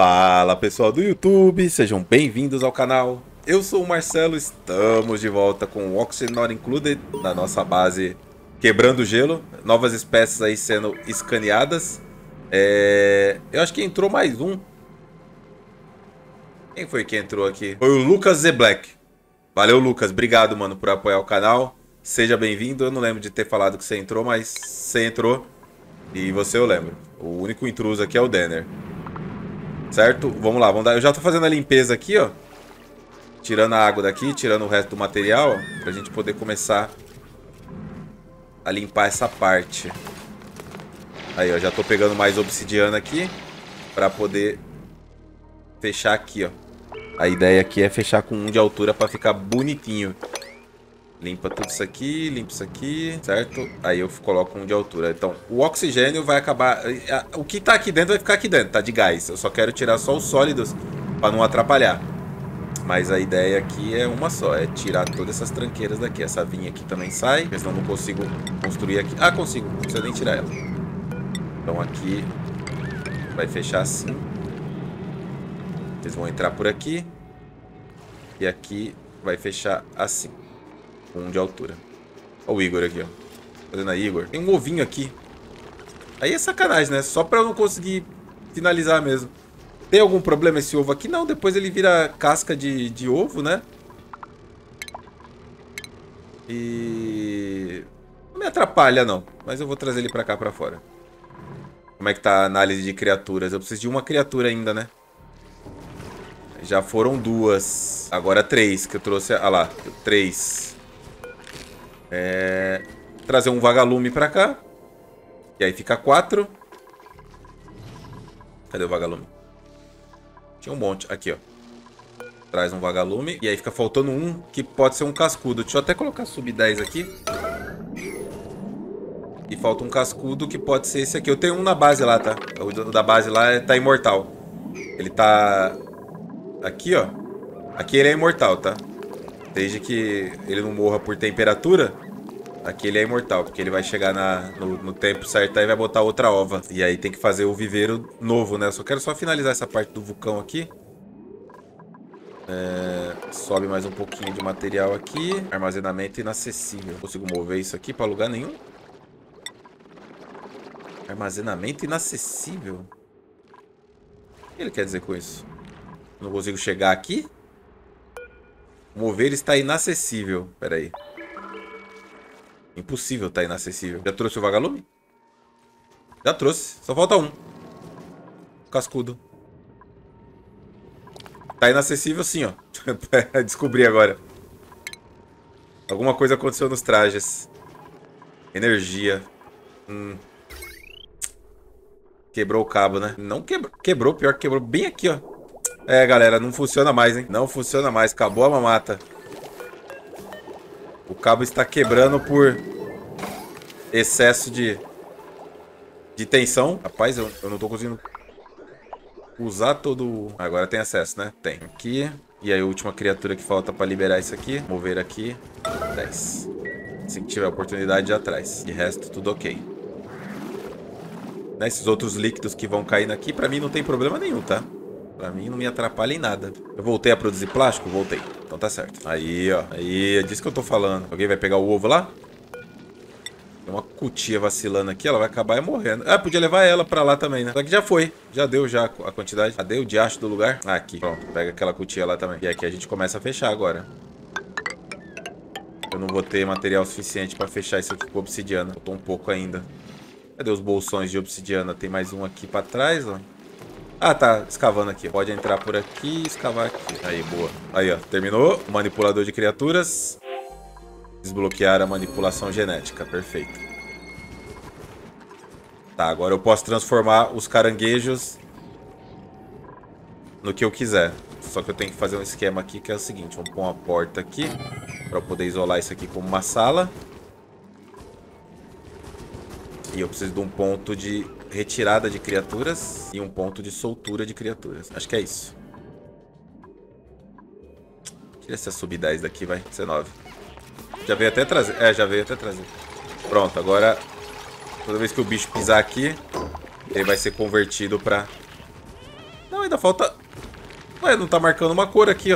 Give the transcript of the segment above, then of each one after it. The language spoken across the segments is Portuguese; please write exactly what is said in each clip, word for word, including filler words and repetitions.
Fala pessoal do YouTube, sejam bem-vindos ao canal. Eu sou o Marcelo, estamos de volta com o Oxygen Not Included na nossa base quebrando gelo. Novas espécies aí sendo escaneadas. É... Eu acho que entrou mais um. Quem foi que entrou aqui? Foi o Lucas The Black. Valeu, Lucas, obrigado, mano, por apoiar o canal. Seja bem-vindo. Eu não lembro de ter falado que você entrou, mas você entrou. E você eu lembro. O único intruso aqui é o Denner. Certo? Vamos lá, vamos dar. Eu já tô fazendo a limpeza aqui, ó. Tirando a água daqui, tirando o resto do material, ó, pra gente poder começar a limpar essa parte. Aí, ó, já tô pegando mais obsidiana aqui pra poder fechar aqui, ó. A ideia aqui é fechar com um de altura pra ficar bonitinho. Limpa tudo isso aqui, limpa isso aqui, certo? Aí eu coloco um de altura. Então, o oxigênio vai acabar... O que tá aqui dentro vai ficar aqui dentro, tá? De gás. Eu só quero tirar só os sólidos pra não atrapalhar. Mas a ideia aqui é uma só, é tirar todas essas tranqueiras daqui. Essa vinha aqui também sai, porque senão eu não consigo construir aqui. Ah, consigo, não precisa nem tirar ela. Então aqui vai fechar assim. Eles vão entrar por aqui. E aqui vai fechar assim. Um de altura. Olha o Igor aqui, ó. Fazendo a Igor. Tem um ovinho aqui. Aí é sacanagem, né? Só pra eu não conseguir finalizar mesmo. Tem algum problema esse ovo aqui? Não, depois ele vira casca de, de ovo, né? E... não me atrapalha, não. Mas eu vou trazer ele pra cá, pra fora. Como é que tá a análise de criaturas? Eu preciso de uma criatura ainda, né? Já foram duas. Agora três, que eu trouxe... Ah lá, três. É... trazer um vagalume pra cá. E aí fica quatro. Cadê o vagalume? Tinha um monte. Aqui, ó. Traz um vagalume. E aí fica faltando um, que pode ser um cascudo. Deixa eu até colocar sub dez aqui. E falta um cascudo, que pode ser esse aqui. Eu tenho um na base lá, tá? O da base lá tá imortal. Ele tá... aqui, ó. Aqui ele é imortal, tá? Desde que ele não morra por temperatura, aqui ele é imortal, porque ele vai chegar na, no, no tempo certo aí vai botar outra ova. E aí tem que fazer o viveiro novo, né? Eu só quero só finalizar essa parte do vulcão aqui. É, sobe mais um pouquinho de material aqui. Armazenamento inacessível. Consigo mover isso aqui para lugar nenhum? Armazenamento inacessível? O que ele quer dizer com isso? Não consigo chegar aqui? Mover está inacessível. Pera aí. Impossível tá inacessível. Já trouxe o vagalume? Já trouxe. Só falta um. Cascudo. Tá inacessível sim, ó. Descobri agora. Alguma coisa aconteceu nos trajes. Energia. Hum. Quebrou o cabo, né? Não quebrou. Quebrou, pior que quebrou bem aqui, ó. É, galera, não funciona mais, hein? Não funciona mais. Acabou a mamata. O cabo está quebrando por excesso de, de tensão. Rapaz, eu, eu não tô conseguindo usar todo... Agora tem acesso, né? Tem. Aqui. E aí a última criatura que falta para liberar isso aqui. Mover aqui. dez. Assim que tiver oportunidade já traz. De resto, tudo ok. Né, esses outros líquidos que vão caindo aqui, pra mim não tem problema nenhum, tá? Pra mim não me atrapalha em nada. Eu voltei a produzir plástico? Voltei. Então tá certo. Aí, ó. Aí, é disso que eu tô falando. Alguém vai pegar o ovo lá? Tem uma cutia vacilando aqui. Ela vai acabar morrendo. Ah, podia levar ela pra lá também, né? Só que já foi. Já deu já a quantidade. Cadê o diacho do lugar? Ah, aqui. Pronto. Pega aquela cutia lá também. E aqui a gente começa a fechar agora. Eu não vou ter material suficiente pra fechar isso aqui com obsidiana. Faltou um pouco ainda. Cadê os bolsões de obsidiana? Tem mais um aqui pra trás, ó. Ah, tá escavando aqui. Pode entrar por aqui e escavar aqui. Aí, boa. Aí, ó. Terminou. Manipulador de criaturas. Desbloquear a manipulação genética. Perfeito. Tá, agora eu posso transformar os caranguejos no que eu quiser. Só que eu tenho que fazer um esquema aqui que é o seguinte. Vamos pôr uma porta aqui para eu poder isolar isso aqui como uma sala. E eu preciso de um ponto de retirada de criaturas e um ponto de soltura de criaturas. Acho que é isso. Tira essa sub dez daqui, vai. dezenove. Já veio até trazer. É, já veio até trazer. Pronto, agora toda vez que o bicho pisar aqui, ele vai ser convertido pra... Não, ainda falta... Ué, não tá marcando uma cor aqui, ó.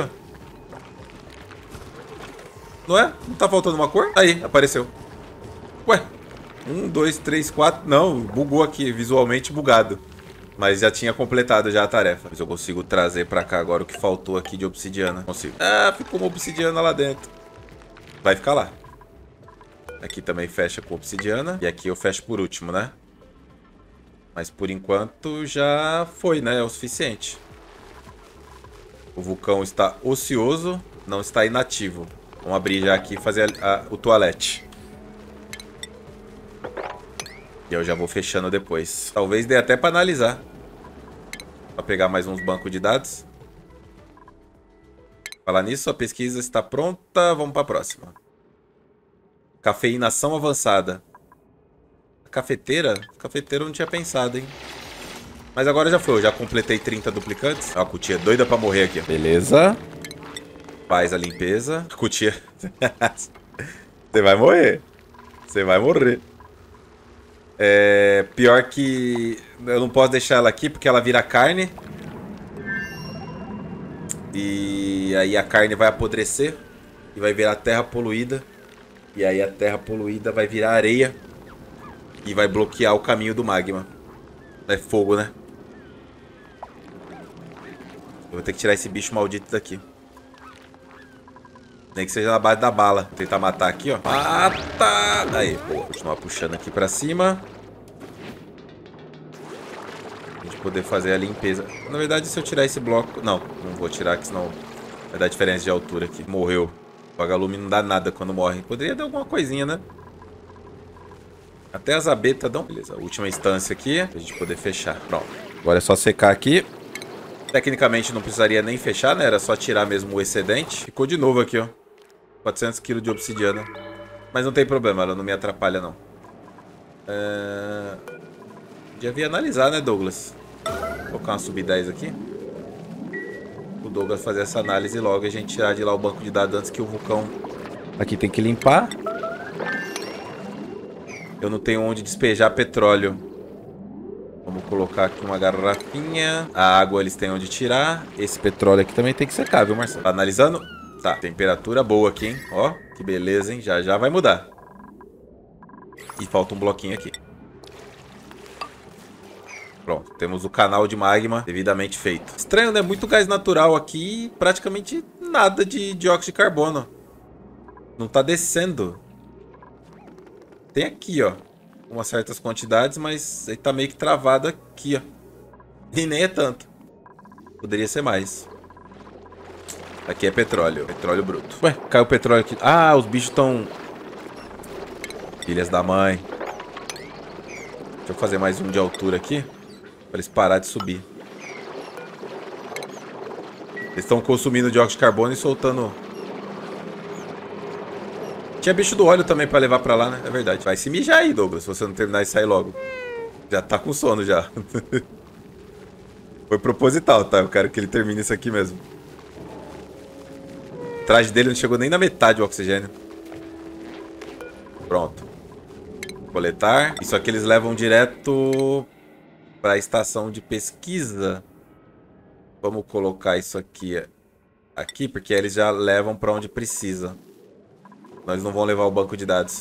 Não é? Não tá faltando uma cor? Aí, apareceu. Ué. Um, dois, três, quatro... Não, bugou aqui, visualmente bugado. Mas já tinha completado já a tarefa. Mas eu consigo trazer pra cá agora o que faltou aqui de obsidiana. Consigo. Ah, ficou uma obsidiana lá dentro. Vai ficar lá. Aqui também fecha com obsidiana. E aqui eu fecho por último, né? Mas por enquanto já foi, né? É o suficiente. O vulcão está ocioso, não está inativo. Vamos abrir já aqui e fazer a, a, o toalete. E eu já vou fechando depois. Talvez dê até para analisar. Para pegar mais uns bancos de dados. Falar nisso, a pesquisa está pronta. Vamos para a próxima. Cafeinação avançada. A cafeteira? A cafeteira eu não tinha pensado, hein? Mas agora já foi. Eu já completei trinta duplicantes. Ó, a cutia é doida para morrer aqui. Beleza. Faz a limpeza. A cutia... Você vai morrer. Você vai morrer. É, pior que eu não posso deixar ela aqui porque ela vira carne. E aí a carne vai apodrecer e vai virar terra poluída. E aí a terra poluída vai virar areia e vai bloquear o caminho do magma. É fogo, né? Eu vou ter que tirar esse bicho maldito daqui. Nem que seja na base da bala. Vou tentar matar aqui, ó. Mata! Aí, boa. Continuar puxando aqui pra cima. A gente poder fazer a limpeza. Na verdade, se eu tirar esse bloco... Não, não vou tirar, que senão vai dar diferença de altura aqui. Morreu. O vagalume não dá nada quando morre. Poderia dar alguma coisinha, né? Até as abetas dão. Beleza, última instância aqui. Pra gente poder fechar. Pronto. Agora é só secar aqui. Tecnicamente não precisaria nem fechar, né? Era só tirar mesmo o excedente. Ficou de novo aqui, ó. quatrocentos quilos de obsidiana. Mas não tem problema, ela não me atrapalha, não. É... Devia analisar, né, Douglas? Vou colocar uma sub dez aqui. O Douglas fazer essa análise logo e a gente tirar de lá o banco de dados antes que o vulcão... Aqui tem que limpar. Eu não tenho onde despejar petróleo. Vamos colocar aqui uma garrafinha. A água eles têm onde tirar. Esse petróleo aqui também tem que secar, viu, Marcelo? Tá analisando? Tá, temperatura boa aqui, hein? Ó, que beleza, hein? Já já vai mudar. E falta um bloquinho aqui. Pronto, temos o canal de magma devidamente feito. Estranho, né? Muito gás natural aqui e praticamente nada de dióxido de carbono. Não tá descendo. Tem aqui, ó. Umas certas quantidades, mas ele tá meio que travado aqui, ó. E nem é tanto. Poderia ser mais. Aqui é petróleo. Petróleo bruto. Ué, caiu o petróleo aqui. Ah, os bichos estão... Filhas da mãe. Deixa eu fazer mais um de altura aqui. Pra eles pararem de subir. Eles estão consumindo dióxido de carbono e soltando... Tinha bicho do óleo também pra levar pra lá, né? É verdade. Vai se mijar aí, Douglas, se você não terminar e sair logo. Já tá com sono, já. Foi proposital, tá? Eu quero que ele termine isso aqui mesmo. O traje dele não chegou nem na metade do oxigênio. Pronto. Coletar. Isso aqui eles levam direto pra estação de pesquisa. Vamos colocar isso aqui aqui, porque eles já levam pra onde precisa. Nós não vamos levar o banco de dados.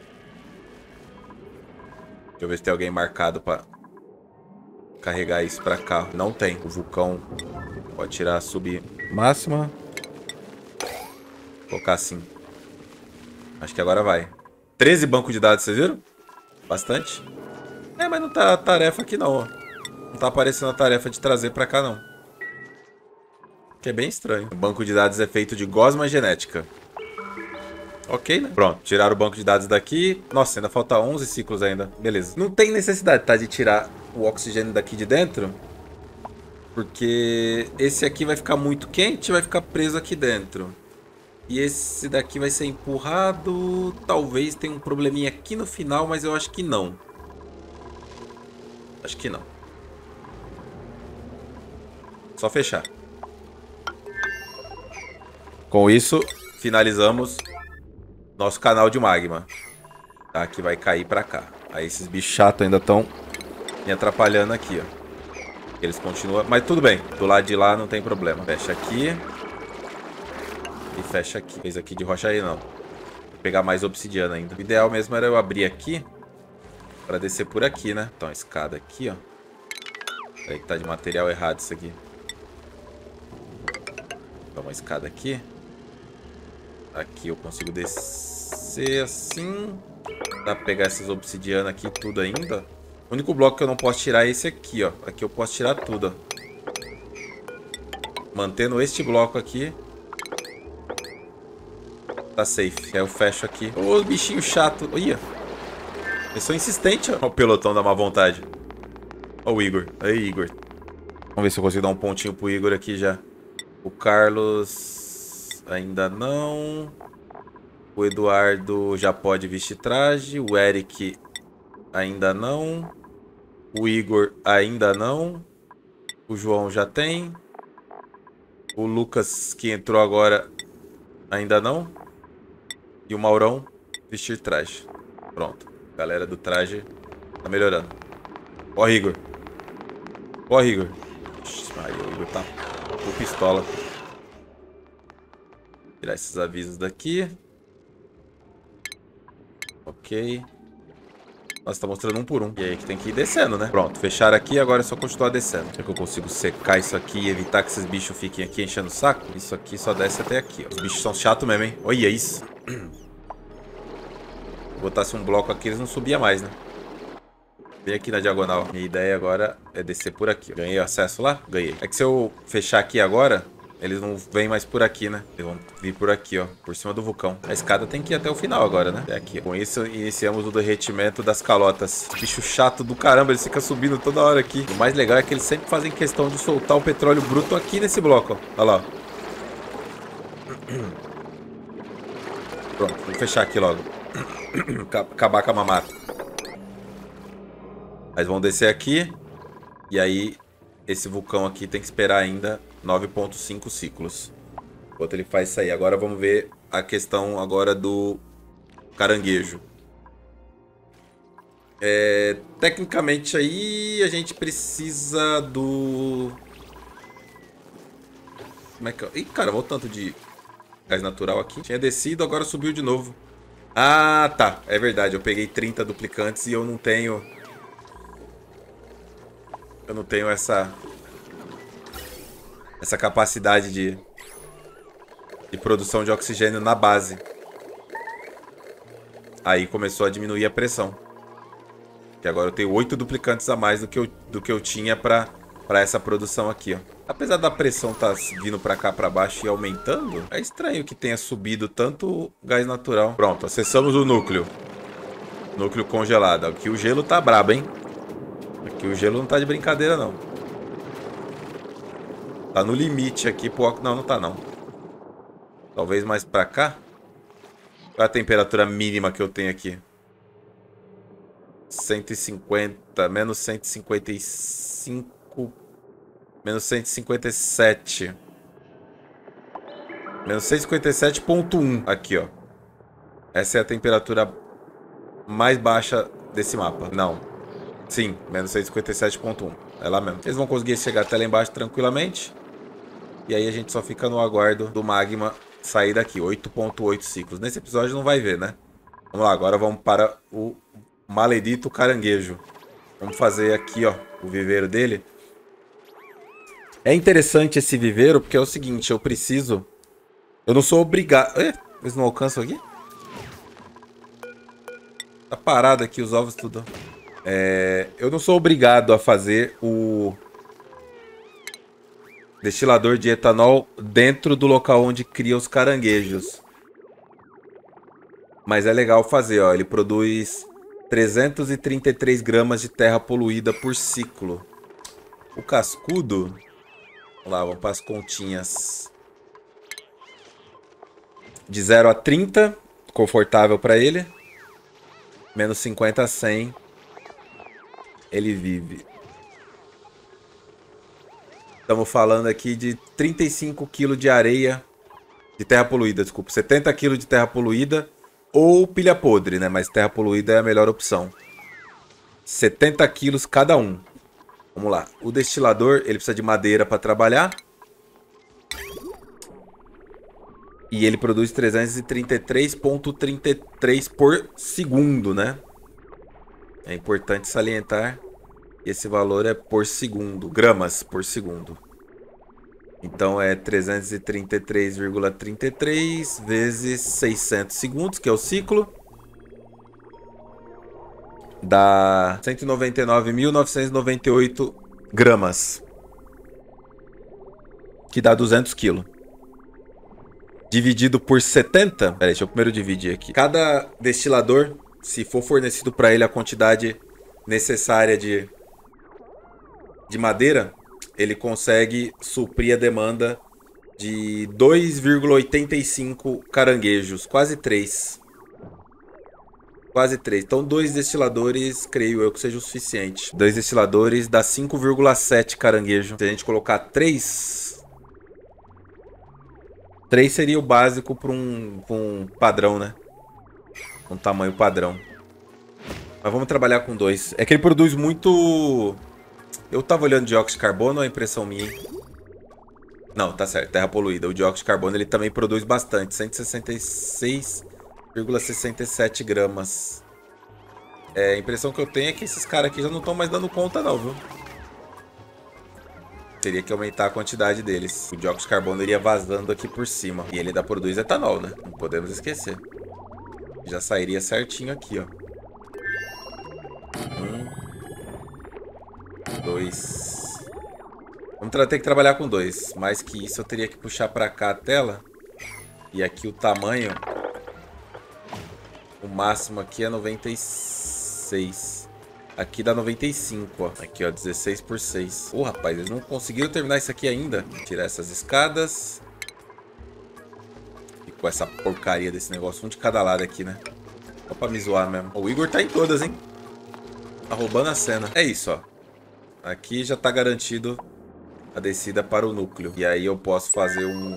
Deixa eu ver se tem alguém marcado pra carregar isso pra cá. Não tem. O vulcão pode tirar a sub máxima. Vou colocar assim. Acho que agora vai. treze bancos de dados, vocês viram? Bastante. É, mas não tá a tarefa aqui não, ó. Não tá aparecendo a tarefa de trazer pra cá não. Que é bem estranho. O banco de dados é feito de gosma genética. Ok, né? Pronto, tiraram o banco de dados daqui. Nossa, ainda falta onze ciclos ainda. Beleza. Não tem necessidade, tá? De tirar o oxigênio daqui de dentro. Porque esse aqui vai ficar muito quente e vai ficar preso aqui dentro. E esse daqui vai ser empurrado. Talvez tenha um probleminha aqui no final, mas eu acho que não. Acho que não. Só fechar. Com isso, finalizamos nosso canal de magma. Tá? Que vai cair pra cá. Aí esses bichos chatos ainda estão me atrapalhando aqui, ó. Eles continuam, mas tudo bem. Do lado de lá não tem problema. Fecha aqui. E fecha aqui. Fez aqui de rocha aí, não. Vou pegar mais obsidiana ainda. O ideal mesmo era eu abrir aqui pra descer por aqui, né? Então, a escada aqui, ó. Peraí que tá de material errado isso aqui. Então, uma escada aqui. Aqui eu consigo descer assim. Dá pra pegar essas obsidianas aqui tudo ainda. O único bloco que eu não posso tirar é esse aqui, ó. Aqui eu posso tirar tudo, ó. Mantendo este bloco aqui. Tá safe. Aí eu fecho aqui. Ô, bichinho chato. Olha. Eu sou insistente, ó. Olha o pelotão da má vontade. Olha o Igor. Aí, Igor. Vamos ver se eu consigo dar um pontinho pro Igor aqui já. O Carlos... ainda não. O Eduardo já pode vestir traje. O Eric ainda não. O Igor ainda não. O João já tem. O Lucas, que entrou agora, ainda não. E o Maurão, vestir traje. Pronto. Galera do traje tá melhorando. Corre, Igor. Corre, Igor. Ai, o Igor tá com pistola. Tirar esses avisos daqui. Ok. Nossa, tá mostrando um por um. E aí que tem que ir descendo, né? Pronto, fecharam aqui, agora é só continuar descendo. Será que eu consigo secar isso aqui e evitar que esses bichos fiquem aqui enchendo o saco? Isso aqui só desce até aqui, ó. Os bichos são chatos mesmo, hein? Olha isso. Se botasse um bloco aqui, eles não subiam mais, né? Vem aqui na diagonal. Minha ideia agora é descer por aqui. Ganhei acesso lá? Ganhei. É que se eu fechar aqui agora... eles não vêm mais por aqui, né? Eles vão vir por aqui, ó. Por cima do vulcão. A escada tem que ir até o final agora, né? Até aqui. Com isso, iniciamos o derretimento das calotas. Bicho chato do caramba. Eles ficam subindo toda hora aqui. O mais legal é que eles sempre fazem questão de soltar o petróleo bruto aqui nesse bloco, ó. Olha lá, ó. Pronto. Vou fechar aqui logo. Acabar com a mamata. Eles vão descer aqui. E aí, esse vulcão aqui tem que esperar ainda... nove ponto cinco ciclos. Enquanto ele faz isso aí. Agora vamos ver a questão agora do caranguejo. É, tecnicamente aí a gente precisa do... Como é que... Ih, cara, olha o tanto de gás natural aqui. Tinha descido, agora subiu de novo. Ah, tá. É verdade. Eu peguei trinta duplicantes e eu não tenho... Eu não tenho essa... essa capacidade de, de produção de oxigênio na base. Aí começou a diminuir a pressão. Que agora eu tenho oito duplicantes a mais do que eu, do que eu tinha para para essa produção aqui, ó. Apesar da pressão estar tá vindo para cá para baixo e aumentando, é estranho que tenha subido tanto gás natural. Pronto, acessamos o núcleo. Núcleo congelado. Aqui o gelo tá brabo, hein? Aqui o gelo não tá de brincadeira, não. Tá no limite aqui pro... Não, não tá não. Talvez mais pra cá. Qual é a temperatura mínima que eu tenho aqui? cento e cinquenta. Menos cento e cinquenta e cinco. Menos cento e cinquenta e sete. Menos cento e cinquenta e sete ponto um. Aqui, ó. Essa é a temperatura mais baixa desse mapa. Não. Sim, menos cento e cinquenta e sete ponto um. É lá mesmo. Eles vão conseguir chegar até lá embaixo tranquilamente. E aí a gente só fica no aguardo do magma sair daqui. oito ponto oito ciclos. Nesse episódio não vai ver, né? Vamos lá, agora vamos para o maledito caranguejo. Vamos fazer aqui, ó, o viveiro dele. É interessante esse viveiro porque é o seguinte, eu preciso... Eu não sou obrigado... Eh, eles não alcançam aqui? Tá parado aqui os ovos tudo. É... Eu não sou obrigado a fazer o... destilador de etanol dentro do local onde cria os caranguejos. Mas é legal fazer, ó. Ele produz trezentos e trinta e três gramas de terra poluída por ciclo. O cascudo... Vamos lá, vamos para as continhas. De zero a trinta, confortável para ele. Menos cinquenta a cem, ele vive. Estamos falando aqui de trinta e cinco quilos de areia, de terra poluída, desculpa. setenta quilos de terra poluída ou pilha podre, né? Mas terra poluída é a melhor opção. setenta quilos cada um. Vamos lá. O destilador, ele precisa de madeira para trabalhar. E ele produz trezentos e trinta e três vírgula trinta e três por segundo, né? É importante salientar que esse valor é por segundo. Gramas por segundo. Então é trezentos e trinta e três vírgula trinta e três vezes seiscentos segundos, que é o ciclo. Dá cento e noventa e nove mil novecentos e noventa e oito gramas. Que dá duzentos quilos. Dividido por setenta. Peraí, deixa eu primeiro dividir aqui. Cada destilador, se for fornecido para ele a quantidade necessária de, de madeira, ele consegue suprir a demanda de dois vírgula oitenta e cinco caranguejos. Quase três. Quase três. Então, dois destiladores, creio eu que seja o suficiente. Dois destiladores dá cinco vírgula sete caranguejo. Se a gente colocar três... três seria o básico para um, pra um padrão, né? Um tamanho padrão. Mas vamos trabalhar com dois. É que ele produz muito... Eu tava olhando dióxido de carbono ou é impressão minha? Não, tá certo. Terra poluída. O dióxido de carbono ele também produz bastante. cento e sessenta e seis vírgula sessenta e sete gramas. É, a impressão que eu tenho é que esses caras aqui já não estão mais dando conta não, viu? Teria que aumentar a quantidade deles. O dióxido de carbono iria vazando aqui por cima. E ele ainda produz etanol, né? Não podemos esquecer. Já sairia certinho aqui, ó. Um. Dois. Vamos ter que trabalhar com dois. Mais que isso, eu teria que puxar pra cá a tela. E aqui o tamanho... O máximo aqui é noventa e seis. Aqui dá noventa e cinco, ó. Aqui, ó, dezesseis por seis. Ô, oh, rapaz, eles não conseguiram terminar isso aqui ainda. Tirar essas escadas. E com essa porcaria desse negócio. Um de cada lado aqui, né? Só pra me zoar mesmo. O Igor tá em todas, hein? Tá roubando a cena. É isso, ó. Aqui já tá garantido a descida para o núcleo. E aí eu posso fazer um...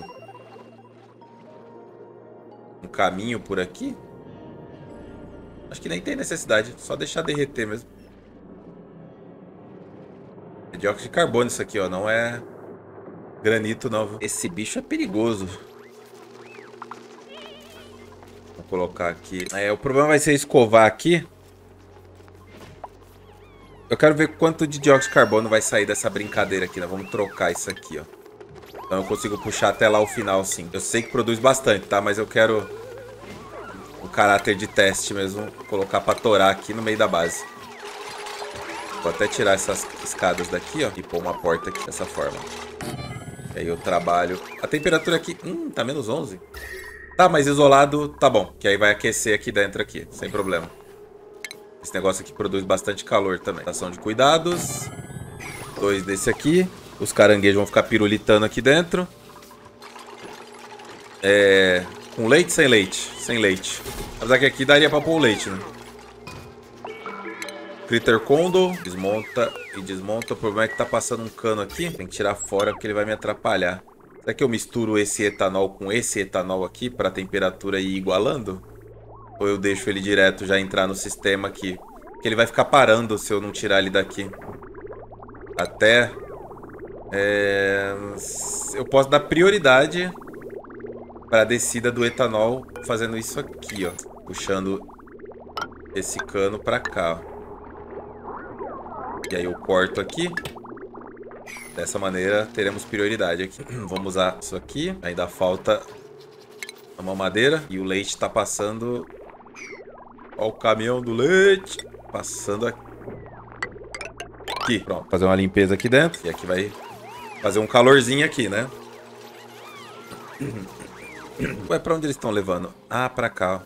Um caminho por aqui. Acho que nem tem necessidade. Só deixar derreter mesmo. É dióxido de carbono isso aqui, ó. Não é granito, não, viu? Esse bicho é perigoso. Vou colocar aqui. É, o problema vai ser escovar aqui. Eu quero ver quanto de dióxido de carbono vai sair dessa brincadeira aqui, né? Vamos trocar isso aqui, ó. Então eu consigo puxar até lá o final, sim. Eu sei que produz bastante, tá? Mas eu quero... O caráter de teste mesmo, colocar pra torar aqui no meio da base. Vou até tirar essas escadas daqui, ó, e pôr uma porta aqui dessa forma. E aí eu trabalho... A temperatura aqui... Hum, tá menos onze. Tá, mas isolado tá bom, que aí vai aquecer aqui dentro aqui, sem problema. Esse negócio aqui produz bastante calor também. Estação de cuidados. Dois desse aqui. Os caranguejos vão ficar pirulitando aqui dentro. É... Com leite, sem leite? Sem leite. Apesar que aqui daria pra pôr o leite, né? Critter Condor. Desmonta e desmonta. O problema é que tá passando um cano aqui. Tem que tirar fora porque ele vai me atrapalhar. Será que eu misturo esse etanol com esse etanol aqui pra temperatura ir igualando? Ou eu deixo ele direto já entrar no sistema aqui? Porque ele vai ficar parando se eu não tirar ele daqui. Até... É... Eu posso dar prioridade... para a descida do etanol, fazendo isso aqui, ó. Puxando esse cano para cá, ó. E aí eu corto aqui. Dessa maneira, teremos prioridade aqui. Vamos usar isso aqui. Ainda falta a mamadeira. E o leite tá passando... Ó o caminhão do leite. Passando aqui. Pronto. Fazer uma limpeza aqui dentro. E aqui vai fazer um calorzinho aqui, né? Ué, pra onde eles estão levando? Ah, pra cá, ó.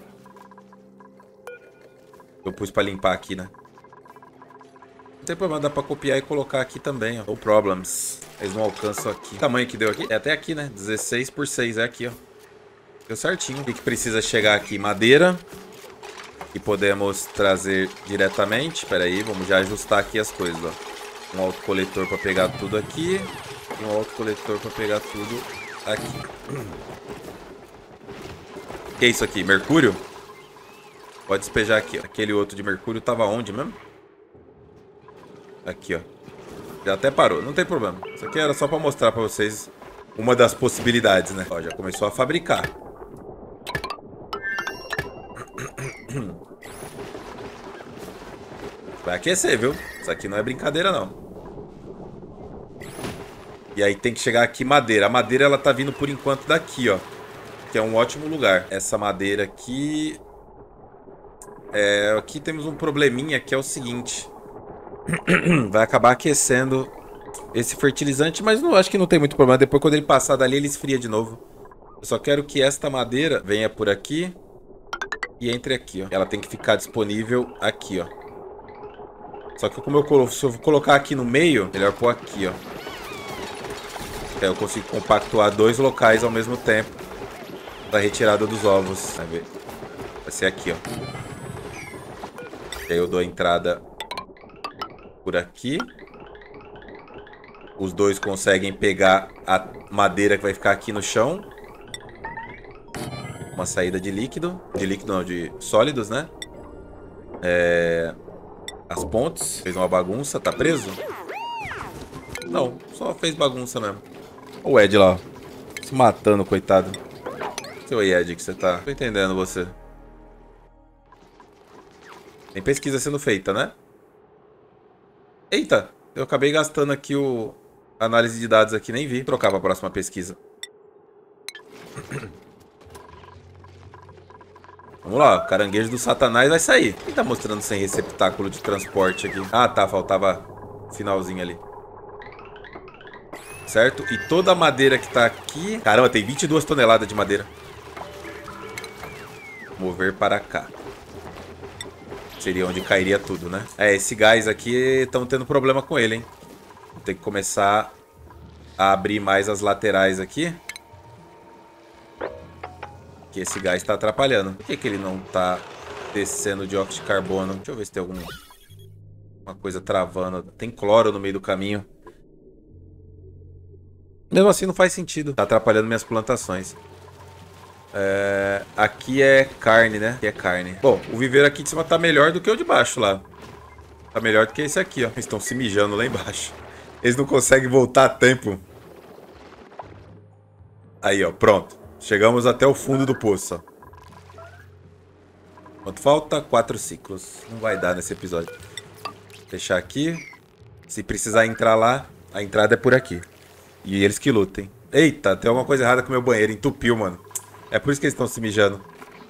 Eu pus pra limpar aqui, né? Não tem problema, dá pra copiar e colocar aqui também, ó. No problems. Eles não alcançam aqui. O tamanho que deu aqui? É até aqui, né? dezesseis por seis, é aqui, ó. Deu certinho. O que, que precisa chegar aqui? Madeira. Que podemos trazer diretamente. Pera aí, vamos já ajustar aqui as coisas, ó. Um autocoletor pra pegar tudo aqui. E um autocoletor pra pegar tudo aqui. O que é isso aqui? Mercúrio? Pode despejar aqui, ó. Aquele outro de mercúrio tava onde mesmo? Aqui, ó. Já até parou, não tem problema. Isso aqui era só pra mostrar pra vocês uma das possibilidades, né? Ó, já começou a fabricar. Vai aquecer, viu? Isso aqui não é brincadeira, não. E aí tem que chegar aqui madeira. A madeira, ela tá vindo por enquanto daqui, ó. Que é um ótimo lugar. Essa madeira aqui... É... Aqui temos um probleminha que é o seguinte. Vai acabar aquecendo esse fertilizante, mas não acho que não tem muito problema. Depois, quando ele passar dali, ele esfria de novo. Eu só quero que esta madeira venha por aqui e entre aqui, ó. Ela tem que ficar disponível aqui, ó. Só que como eu, colo... se eu colocar aqui no meio, melhor pôr aqui, ó. Aí eu consigo compactuar dois locais ao mesmo tempo para retirada dos ovos. Vai ver. Vai ser aqui, ó. E aí eu dou a entrada por aqui. Os dois conseguem pegar a madeira que vai ficar aqui no chão. Uma saída de líquido. De líquido não, de sólidos, né? É... As pontes. Fez uma bagunça. Tá preso? Não, só fez bagunça mesmo. Olha o Ed lá, ó. Se matando, coitado. Seu Ed, que você tá... Tô entendendo você. Tem pesquisa sendo feita, né? Eita, eu acabei gastando aqui o... análise de dados aqui, nem vi. Vou trocar pra próxima pesquisa. Vamos lá, o caranguejo do Satanás vai sair. Quem tá mostrando sem receptáculo de transporte aqui? Ah, tá, faltava o finalzinho ali. Certo? E toda a madeira que tá aqui... Caramba, tem vinte e duas toneladas de madeira. Mover para cá. Seria onde cairia tudo, né? É, esse gás aqui, estão tendo problema com ele, hein? Vou ter que começar a abrir mais as laterais aqui. Que esse gás tá atrapalhando. Por que que ele não tá descendo dióxido de carbono? Deixa eu ver se tem alguma uma coisa travando. Tem cloro no meio do caminho. Mesmo assim não faz sentido. Tá atrapalhando minhas plantações. É... Aqui é carne, né? Aqui é carne. Bom, o viveiro aqui de cima tá melhor do que o de baixo lá. Tá melhor do que esse aqui, ó. Eles estão se mijando lá embaixo. Eles não conseguem voltar a tempo. Aí, ó. Pronto. Chegamos até o fundo do poço, ó. Quanto falta? Quatro ciclos. Não vai dar nesse episódio. Fechar aqui. Se precisar entrar lá, a entrada é por aqui. E eles que lutem. Eita, tem alguma coisa errada com o meu banheiro. Entupiu, mano. É por isso que eles estão se mijando.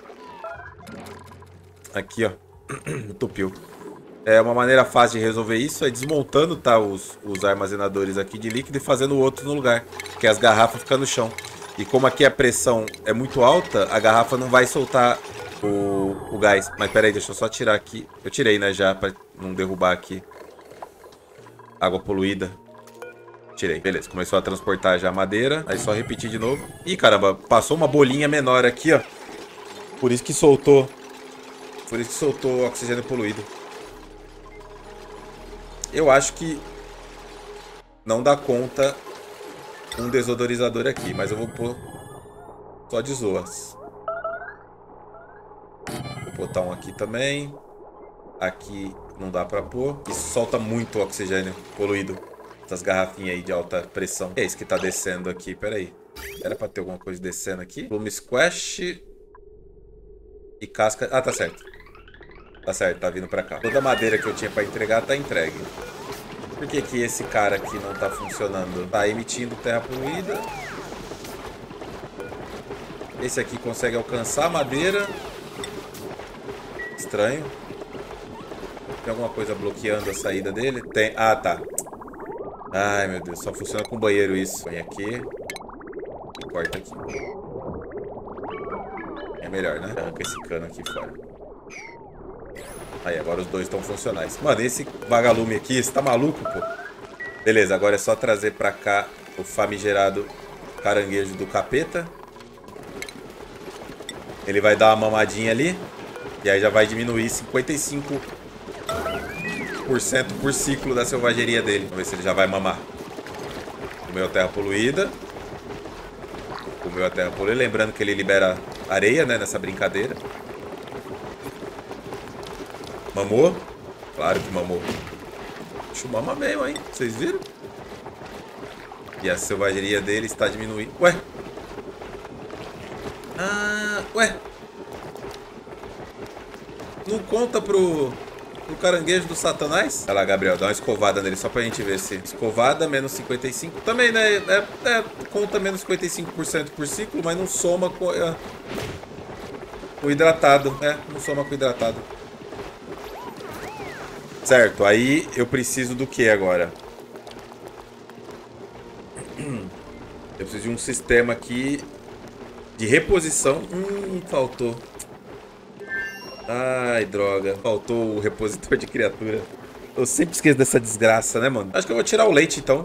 Aqui, ó. Entupiu. É uma maneira fácil de resolver isso. É desmontando, tá, os, os armazenadores aqui de líquido e fazendo outros no lugar. Que as garrafas ficam no chão. E como aqui a pressão é muito alta, a garrafa não vai soltar o, o gás. Mas pera aí, deixa eu só tirar aqui. Eu tirei, né, já, pra não derrubar aqui. Água poluída. Tirei. Beleza, começou a transportar já a madeira. Aí só repetir de novo. Ih, caramba, passou uma bolinha menor aqui, ó. Por isso que soltou. Por isso que soltou oxigênio poluído. Eu acho que não dá conta um desodorizador aqui, mas eu vou pôr só de zoas. Vou botar um aqui também. Aqui não dá pra pôr. Isso solta muito oxigênio poluído. Essas garrafinhas aí de alta pressão. Que é isso que tá descendo aqui? Pera aí. Era pra ter alguma coisa descendo aqui. Plume Squash. E casca... Ah, tá certo. Tá certo, tá vindo pra cá. Toda a madeira que eu tinha pra entregar tá entregue. Por que que esse cara aqui não tá funcionando? Tá emitindo terra poluída. Esse aqui consegue alcançar a madeira. Estranho. Tem alguma coisa bloqueando a saída dele? Tem. Ah, tá. Ai, meu Deus. Só funciona com banheiro isso. Põe aqui. E corta aqui. É melhor, né? Arranca esse cano aqui fora. Aí, agora os dois estão funcionais. Mano, esse vagalume aqui, você tá maluco, pô? Beleza, agora é só trazer pra cá o famigerado caranguejo do capeta. Ele vai dar uma mamadinha ali. E aí já vai diminuir cinquenta e cinco por cento por ciclo da selvageria dele. Vamos ver se ele já vai mamar. Comeu a terra poluída. Comeu a terra poluída. Lembrando que ele libera areia, né, nessa brincadeira. Mamou? Claro que mamou. bicho mama mesmo, hein? Vocês viram? E a selvageria dele está diminuindo. Ué? Ah, ué? Não conta pro, pro caranguejo do Satanás? Vai lá, Gabriel, dá uma escovada nele só pra gente ver se... Escovada, menos cinquenta e cinco. Também, né? É, é, conta menos cinquenta e cinco por cento por ciclo, mas não soma com... É, o hidratado. É, não soma com o hidratado. Certo, aí eu preciso do que agora? Eu preciso de um sistema aqui de reposição. Hum, faltou. Ai, droga. Faltou o repositor de criatura. Eu sempre esqueço dessa desgraça, né, mano? Acho que eu vou tirar o leite, então.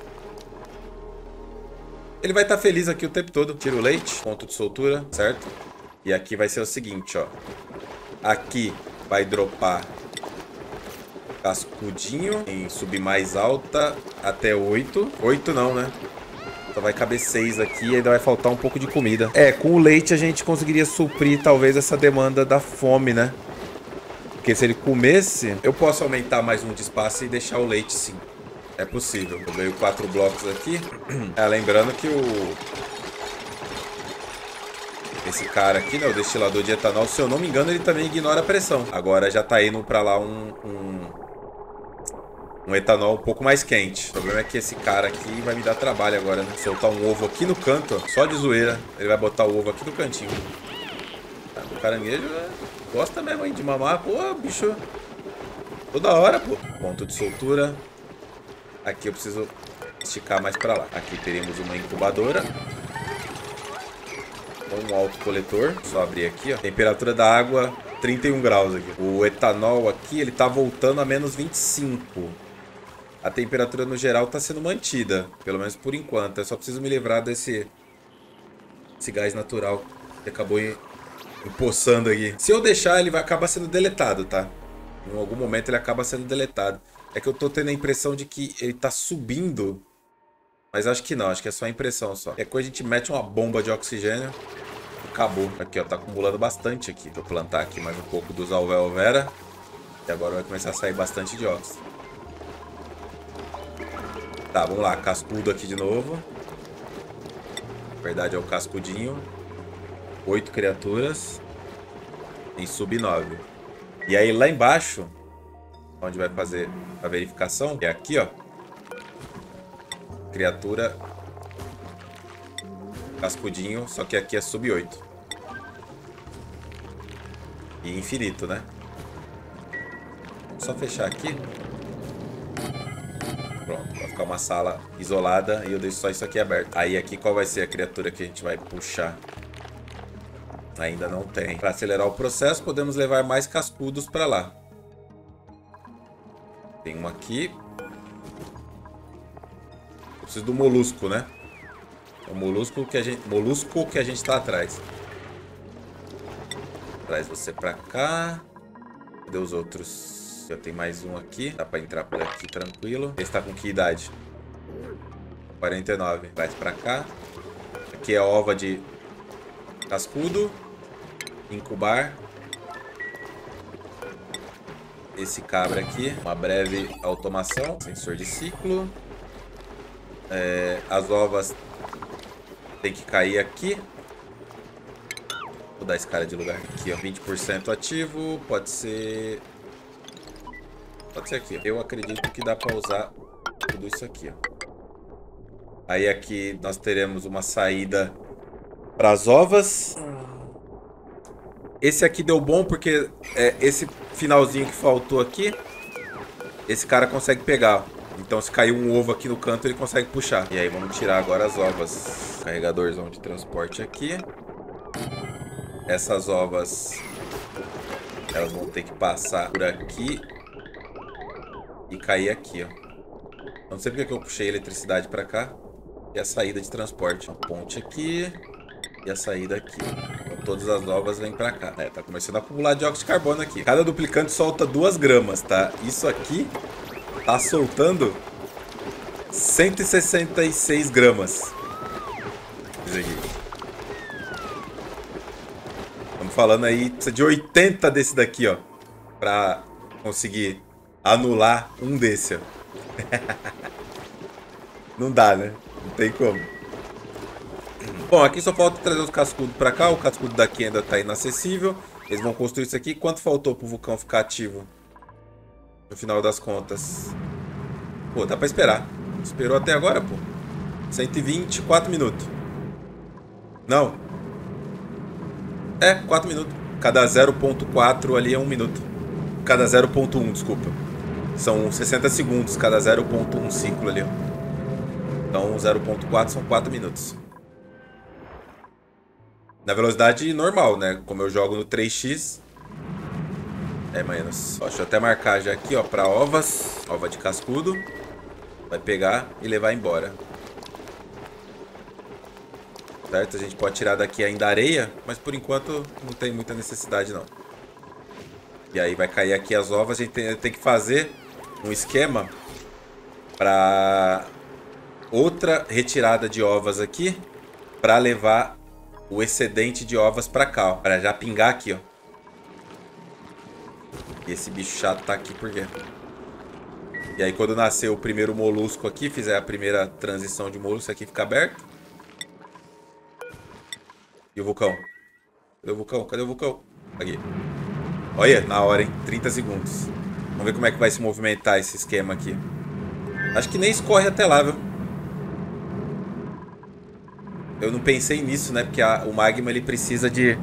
Ele vai estar feliz aqui o tempo todo. Tira o leite, ponto de soltura, certo? E aqui vai ser o seguinte, ó. Aqui vai dropar cascudinho em subir mais alta até oito. oito não, né? Só vai caber seis aqui e ainda vai faltar um pouco de comida. É, com o leite a gente conseguiria suprir talvez essa demanda da fome, né? Porque se ele comesse, eu posso aumentar mais um de espaço e deixar o leite sim. É possível. Eu ganho quatro blocos aqui. É, lembrando que o... Esse cara aqui, né, o destilador de etanol, se eu não me engano, ele também ignora a pressão. Agora já tá indo pra lá um... um... Um etanol um pouco mais quente. O problema é que esse cara aqui vai me dar trabalho agora, né? Soltar um ovo aqui no canto, ó, só de zoeira. Ele vai botar o ovo aqui no cantinho. O caranguejo é... gosta mesmo, hein, de mamar. Pô, bicho. Toda hora, pô. Ponto de soltura. Aqui eu preciso esticar mais pra lá. Aqui teremos uma incubadora. Um autocoletor. Só abrir aqui, ó. Temperatura da água, trinta e um graus aqui. O etanol aqui, ele tá voltando a menos vinte e cinco. A temperatura no geral está sendo mantida, pelo menos por enquanto. Eu só preciso me livrar desse esse gás natural que acabou empoçando aqui. Se eu deixar, ele vai acabar sendo deletado, tá? Em algum momento ele acaba sendo deletado. É que eu tô tendo a impressão de que ele tá subindo, mas acho que não, acho que é só a impressão só. É quando a gente mete uma bomba de oxigênio, acabou. Aqui, ó, tá acumulando bastante aqui. Vou plantar aqui mais um pouco dos Alvéola Vera. E agora vai começar a sair bastante de oxigênio. Tá, vamos lá. Cascudo aqui de novo. Na verdade é o cascudinho. Oito criaturas. Em sub nove. E aí lá embaixo, onde vai fazer a verificação, é aqui, ó. Criatura. Cascudinho, só que aqui é sub oito. E infinito, né? Vamos só fechar aqui. Pronto, vai ficar uma sala isolada e eu deixo só isso aqui aberto. Aí aqui qual vai ser a criatura que a gente vai puxar? Ainda não tem. Para acelerar o processo, podemos levar mais cascudos para lá. Tem um aqui. Eu preciso do molusco, né? É o molusco que a gente, molusco que a gente tá atrás. Traz você para cá. Cadê os outros? Já tem mais um aqui. Dá pra entrar por aqui tranquilo. Esse tá com que idade? quarenta e nove. Traz pra cá. Aqui é a ova de cascudo. Incubar. Esse cabra aqui. Uma breve automação. Sensor de ciclo. É, as ovas tem que cair aqui. Vou dar esse cara de lugar aqui, ó. vinte por cento ativo. Pode ser... Pode ser aqui. Eu acredito que dá para usar tudo isso aqui, ó. Aí aqui nós teremos uma saída para as ovas. Esse aqui deu bom porque é, esse finalzinho que faltou aqui, esse cara consegue pegar. Então se cair um ovo aqui no canto, ele consegue puxar. E aí vamos tirar agora as ovas. Carregadorzão de transporte aqui. Essas ovas, elas vão ter que passar por aqui e cair aqui, ó. Não sei porque que eu puxei a eletricidade pra cá. E a saída de transporte. A ponte aqui e a saída aqui. Então todas as ovas vêm pra cá. É, tá começando a acumular dióxido de carbono aqui. Cada duplicante solta duas gramas, tá? Isso aqui tá soltando cento e sessenta e seis gramas. Isso aqui. Estamos falando aí, precisa de oitenta desse daqui, ó. Pra conseguir anular um desse, ó. Não dá, né? Não tem como. Bom, aqui só falta trazer os cascudos pra cá. O cascudo daqui ainda tá inacessível. Eles vão construir isso aqui. Quanto faltou pro vulcão ficar ativo? No final das contas. Pô, dá pra esperar. Esperou até agora, pô. cento e vinte e quatro minutos. Não. É, quatro minutos. Cada zero ponto quatro ali é um minuto. Cada zero ponto um, desculpa. São sessenta segundos cada zero ponto um ciclo ali, ó. Então zero ponto quatro são quatro minutos. Na velocidade normal, né? Como eu jogo no três x, é menos. Ó, deixa eu até marcar já aqui, ó, pra ovas. Ova de cascudo. Vai pegar e levar embora. Certo? A gente pode tirar daqui ainda areia, mas por enquanto não tem muita necessidade, não. E aí vai cair aqui as ovas. A gente tem, tem que fazer um esquema para outra retirada de ovas aqui, para levar o excedente de ovas para cá, ó, para já pingar aqui, ó. E esse bicho chato tá aqui por quê? E aí quando nascer o primeiro molusco aqui, fizer a primeira transição de molusco aqui, fica aberto. E o vulcão? Cadê o vulcão? Cadê o vulcão? Aqui. Olha, na hora, hein? trinta segundos. Vamos ver como é que vai se movimentar esse esquema aqui. Acho que nem escorre até lá, viu? Eu não pensei nisso, né? Porque a, o magma, ele precisa de...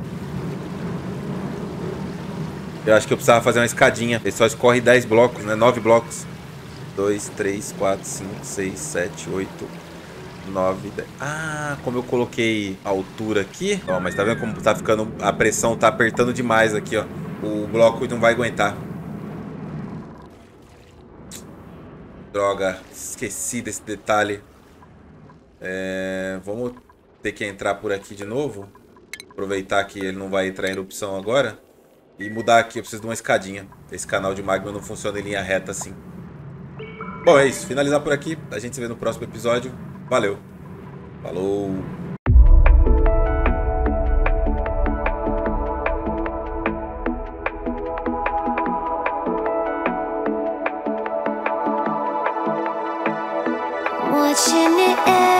Eu acho que eu precisava fazer uma escadinha. Ele só escorre dez blocos, né? nove blocos. dois, três, quatro, cinco, seis, sete, oito, nove, dez. Ah, como eu coloquei a altura aqui. Ó, mas tá vendo como tá ficando... A pressão tá apertando demais aqui, ó. O bloco não vai aguentar. Droga, esqueci desse detalhe. É, vamos ter que entrar por aqui de novo. Aproveitar que ele não vai entrar em erupção agora. E mudar aqui, eu preciso de uma escadinha. Esse canal de magma não funciona em linha reta assim. Bom, é isso. Finalizar por aqui. A gente se vê no próximo episódio. Valeu. Falou. Watching it